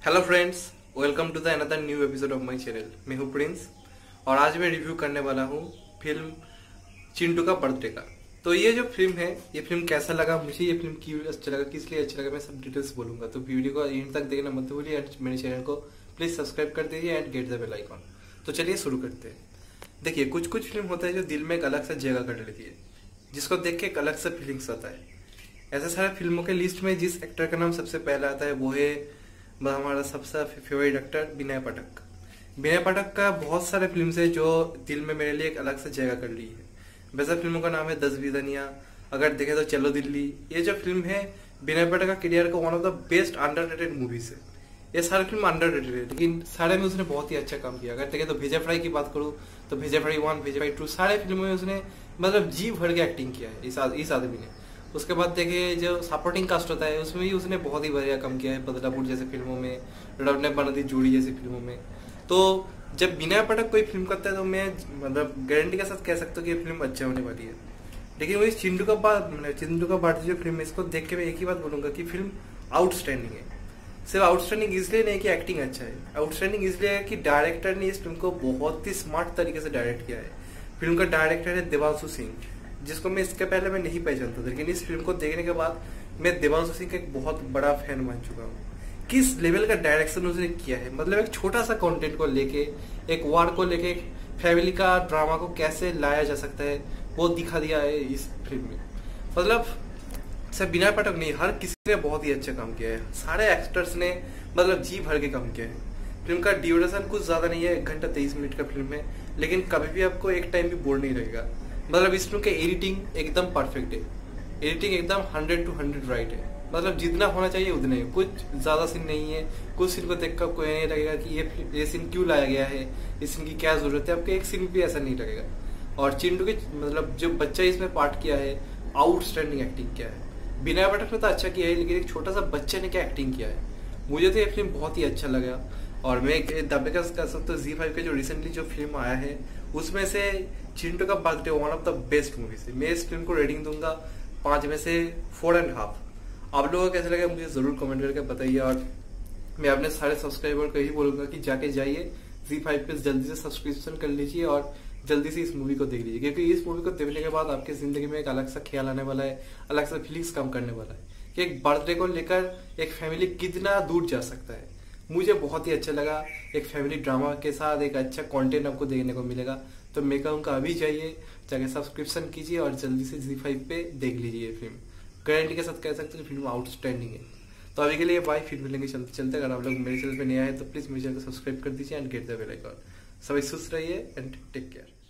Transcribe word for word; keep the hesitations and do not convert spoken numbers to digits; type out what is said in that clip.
Hello friends, welcome to the another new episode of my channel. मैं हूँ Prince और आज मैं रिव्यू करने वाला हूँ फिल्म चिंटू का बर्थडे का। तो ये जो फिल्म है, ये फिल्म कैसा लगा मुझे, ये फिल्म क्यों अच्छा लगा, किस लिए अच्छा लगा, मैं सब डिटेल्स बोलूंगा। तो वीडियो को एंड तक देखना मत भूलिए एंड मेरे चैनल को प्लीज सब्सक्राइब कर दीजिए and get the bell icon. तो चलिए शुरू करते हैं। देखिए, कुछ कुछ फिल्म होता है जो दिल में एक अलग सा जगह कर लेती है, जिसको देख के एक अलग सा फीलिंग्स आता है। ऐसे सारे फिल्मों के लिस्ट में जिस एक्टर का नाम सबसे पहले आता है वो है हमारा सबसे फेवरेट एक्टर विनय पाठक। विनय पाठक का बहुत सारे फिल्म है जो दिल में मेरे लिए एक अलग से जगह कर ली है। वैसे फिल्मों का नाम है दस बीदनिया, अगर देखे तो चलो दिल्ली। ये जो फिल्म है विनय पाठक का करियर का one of the best underrated movies है। ये सारी फिल्म अंडररेटेड है, लेकिन सारे में उसने बहुत ही अच्छा काम किया। अगर देखे तो भेजा फ्राई की बात करूँ तो Bheja fry one, Bheja fry two, सारे फिल्मों में उसने मतलब जी भर के एक्टिंग किया है इस, इस आदमी ने। उसके बाद देखे जो सपोर्टिंग कास्ट होता है उसमें भी उसने बहुत ही बढ़िया काम किया है, बदलापुर जैसे फिल्मों में, रब ने बना दी जोड़ी जैसी फिल्मों में। तो जब विनय पाठक कोई फिल्म करता है तो मैं मतलब गारंटी के साथ कह सकता हूँ कि ये फिल्म अच्छा होने वाली है। लेकिन वही चिंटू का बाद चिंटू का बर्थडे जो फिल्म है, इसको देख के मैं एक ही बात बोलूंगा कि फिल्म आउटस्टैंडिंग है। सिर्फ आउटस्टैंडिंग इसलिए नहीं कि एक्टिंग अच्छा है, आउटस्टैंडिंग इसलिए है कि डायरेक्टर ने इस फिल्म को बहुत ही स्मार्ट तरीके से डायरेक्ट किया है। फिल्म का डायरेक्टर है देवांशु सिंह, जिसको मैं इसके पहले मैं नहीं पहचानता था, लेकिन इस फिल्म को देखने के बाद मैं देवांशु सिंह का एक बहुत बड़ा फैन बन चुका हूँ। किस लेवल का डायरेक्शन उसने किया है, मतलब एक छोटा सा कंटेंट को लेके, एक वार को लेके, एक फैमिली का ड्रामा को कैसे लाया जा सकता है वो दिखा दिया है इस फिल्म में। मतलब सिर्फ विनय पाठक नहीं, हर किसी ने बहुत ही अच्छा काम किया है। सारे एक्टर्स ने मतलब जी भर के काम किया है। फिल्म का ड्यूरेशन कुछ ज्यादा नहीं है, एक घंटा तेईस मिनट का फिल्म है, लेकिन कभी भी आपको एक टाइम भी बोर नहीं रहेगा। मतलब इस फिल्म के एडिटिंग एकदम परफेक्ट है, एडिटिंग एकदम हंड्रेड टू हंड्रेड राइट है। मतलब जितना होना चाहिए उतना ही, कुछ ज्यादा सीन नहीं है। कुछ सीन को देखकर आपको नहीं लगेगा कि ये ये सीन क्यों लाया गया है, इस सीन की क्या जरूरत है, आपको एक सीन भी ऐसा नहीं लगेगा। और चिंटू के मतलब जो बच्चा इसमें पार्ट किया है, आउटस्टैंडिंग एक्टिंग किया है। विनय पाठक ने तो अच्छा किया है, लेकिन एक छोटा सा बच्चे ने क्या एक्टिंग किया है, मुझे तो ये फिल्म बहुत ही अच्छा लगा। और मैं दावे कर सकता हूँ ज़ी फाइव के जो रिसेंटली जो फिल्म आया है उसमें से Chintu ka birthday one of the best movie है। मैं इस फिल्म को रेटिंग दूंगा पांच में से फोर एंड हाफ। आप लोगों को कैसा लगा मुझे जरूर कमेंट करके बताइए। और मैं अपने सारे सब्सक्राइबर को यही बोलूंगा कि जाके जाइए ज़ी फाइव पे जल्दी से सब्सक्रिप्शन कर लीजिए और जल्दी से इस मूवी को देख लीजिए, क्योंकि इस मूवी को देखने के बाद आपकी जिंदगी में एक अलग सा ख्याल आने वाला है, अलग सा फीलिंग्स कम करने वाला है कि एक बर्थडे को लेकर एक फैमिली कितना दूर जा सकता है। मुझे बहुत ही अच्छा लगा, एक फैमिली ड्रामा के साथ एक अच्छा कंटेंट आपको देखने को मिलेगा। तो मैं कहूँगा अभी जाइए, जाके सब्सक्रिप्शन कीजिए और जल्दी से ज़ी फाइव पे देख लीजिए फिल्म। गारंटी के साथ कह सकते हैं फिल्म आउटस्टैंडिंग है। तो अभी के लिए बाय, फिर मिलेंगे चलते चलते। अगर आप लोग मेरे चैनल पे नया है तो प्लीज मेरे चैनल को सब्सक्राइब कर दीजिए and get the bell icon. सभी सुस्त रहिए एंड टेक केयर।